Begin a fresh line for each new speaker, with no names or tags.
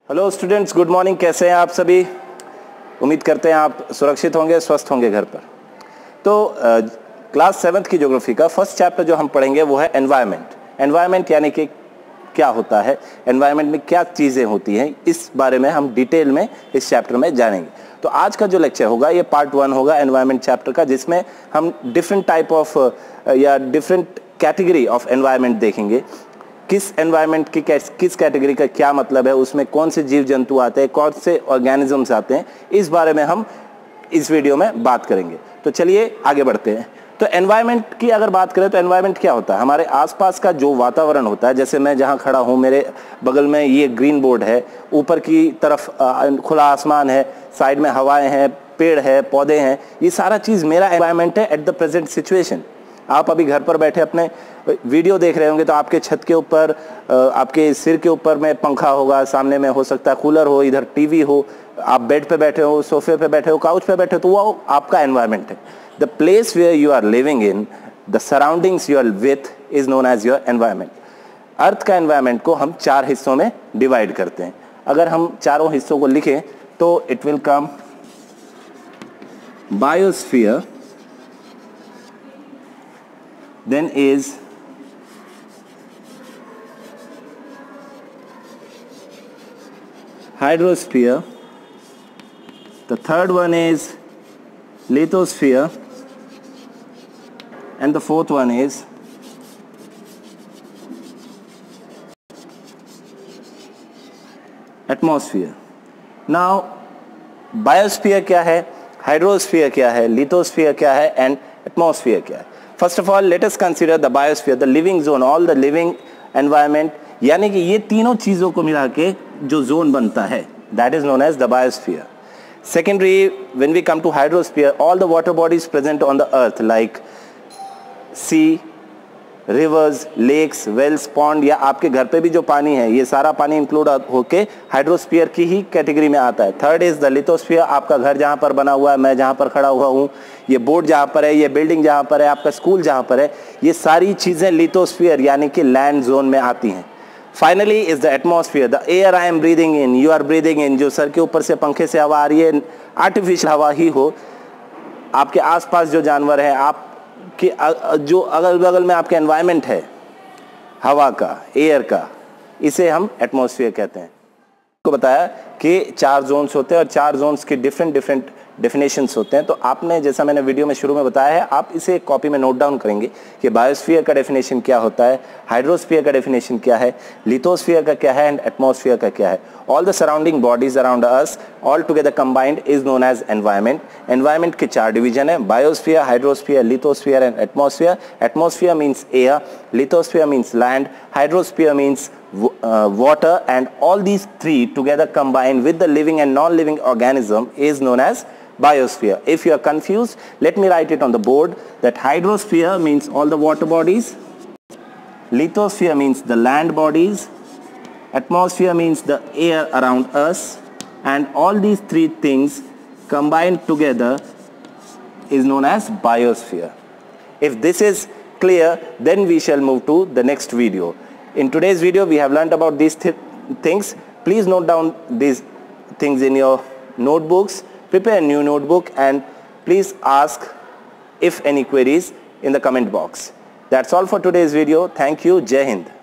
Hello students, good morning. कैसे हैं आप सभी? उम्मीद करते हैं आप सुरक्षित होंगे, स्वस्थ होंगे घर पर। तो क्लास 7th की ज्योग्राफी का फर्स्ट चैप्टर जो हम पढ़ेंगे वो है एनवायरनमेंट। एनवायरनमेंट यानी कि क्या होता है, एनवायरनमेंट में क्या चीज़ें होती हैं, इस बारे में हम डिटेल में इस चैप्टर में जानेंगे। तो आज का जो लेक्चर होगा ये पार्ट 1 होगा एनवायरनमेंट चैप्टर का, जिसमें हम डिफरेंट टाइप ऑफ या डिफरेंट कैटेगरी ऑफ एनवायरनमेंट देखेंगे। किस एनवायरनमेंट की किस कैटेगरी का क्या मतलब है, उसमें कौन से जीव जंतु आते हैं, कौन से ऑर्गेनिजम्स आते हैं, इस बारे में हम इस वीडियो में बात करेंगे। तो चलिए आगे बढ़ते हैं। तो एनवायरनमेंट की अगर बात करें तो एनवायरनमेंट क्या होता है? हमारे आसपास का जो वातावरण होता है। जैसे मैं जहां खड़ा हूं, मेरे बगल में ये ग्रीन बोर्ड है, ऊपर की तरफ खुला आसमान है, साइड में हवाएं हैं, पेड़ है, पौधे हैं, ये सारा चीज़ मेरा एनवायरनमेंट है एट द प्रेजेंट सिचुएशन। आप अभी घर पर बैठे अपने वीडियो देख रहे होंगे तो आपके छत के ऊपर, आपके सिर के ऊपर में पंखा होगा, सामने में हो सकता है कूलर हो, इधर टीवी हो, आप बेड पे बैठे हो, सोफे पे बैठे हो, काउच पे बैठे हो, तो वो आपका एनवायरनमेंट है। The place where you are living in, the surroundings you are with is known as your environment. Earth का एनवायरनमेंट को हम 4 हिस्सों में डिवाइड करते हैं। अगर हम चारों हिस्सों को लिखें तो it will come biosphere, then is hydrosphere, the third one is lithosphere, and the fourth one is atmosphere. Now biosphere क्या है, hydrosphere क्या है, lithosphere क्या है, and atmosphere क्या है? First of all, let us consider the biosphere, the living zone, all the living environment, यानी कि ये तीनों चीज़ों को मिला के जो जोन बनता है, that is known as the biosphere. Secondly, when we come to hydrosphere, all the water bodies present on the earth like sea, rivers, lakes, wells, pond, या आपके घर पे भी जो पानी है, ये सारा पानी इंक्लूड होके हाइड्रोस्फीयर की ही कैटेगरी में आता है। थर्ड इज द लिथोस्फीयर, आपका घर जहाँ पर बना हुआ है, मैं जहाँ पर खड़ा हुआ हूँ, ये बोर्ड जहाँ पर है, ये बिल्डिंग जहाँ पर है, आपका स्कूल जहाँ पर है, ये सारी चीज़ें लिथोस्फीयर यानी कि लैंड जोन में आती हैं। Finally is the atmosphere, the air I am breathing in, you are breathing in, जो सर के ऊपर से पंखे से हवा आ रही है, आर्टिफिशियल हवा ही हो, आपके आसपास जो जानवर हैं, आप कि जो अगल बगल में आपके एनवायरनमेंट है, हवा का, एयर का, इसे हम एटमॉस्फेयर कहते हैं। को बताया कि 4 जोन्स होते हैं और 4 जोन्स के डिफरेंट डेफिनेशंस होते हैं। तो आपने, जैसा मैंने वीडियो में शुरू में बताया है, आप इसे एक कॉपी में नोट डाउन करेंगे कि बायोस्फीयर का डेफिनेशन क्या होता है, हाइड्रोस्फीयर का डेफिनेशन क्या है, लिथोस्फीयर का क्या है, एंड एटमॉस्फेयर का क्या है। All the surrounding bodies around us all together combined is known as environment. Environment के 4 डिवीजन है, biosphere, hydrosphere, lithosphere and atmosphere. Atmosphere means air, lithosphere means land, hydrosphere means water, and all these 3 together combined with the living and non-living organism is known as biosphere. If you are confused, let me write it on the board that hydrosphere means all the water bodies, lithosphere means the land bodies, atmosphere means the air around us, and all these 3 things combined together is known as biosphere. If this is clear, then we shall move to the next video. In today's video we have learned about these things. Please note down these things in your notebooks, prepare a new notebook, and please ask if any queries in the comment box. That's all for today's video. Thank you. Jai Hind.